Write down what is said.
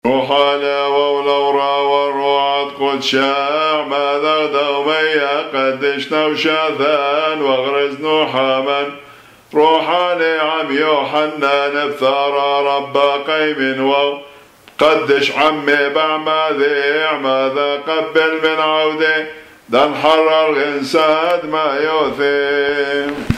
وحالا ولورا والروعات قد شاع ما ذغدوا ميا قدشنا وشاذان واغرز نوحاما روحاني عم يوحنا نبثار ربا قيم قدش عمي بعما ذيع ماذا قبل من عودي ده نحرر انساد ما يوثي